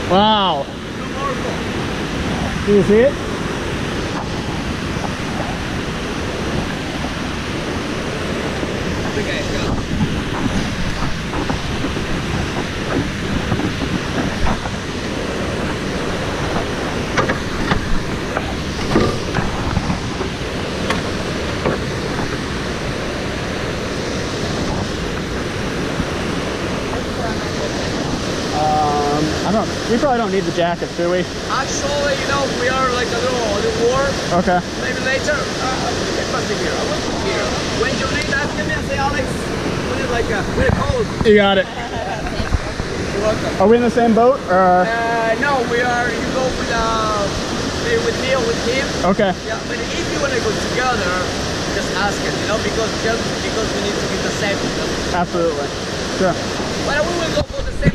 Wow. Do you see it? We probably don't need the jackets, do we? Actually, you know, we are like a little warm. Okay. Maybe later. Get back here. I want to here. When you need that, give me and say, Alex. We need like we're cold. You got it. You're welcome. Are we in the same boat? Or? No, we are. You go with me or with him. Okay. Yeah, but if you want to go together, just ask him. You know, because we need to be the same. You know? Absolutely. Sure. But we will go.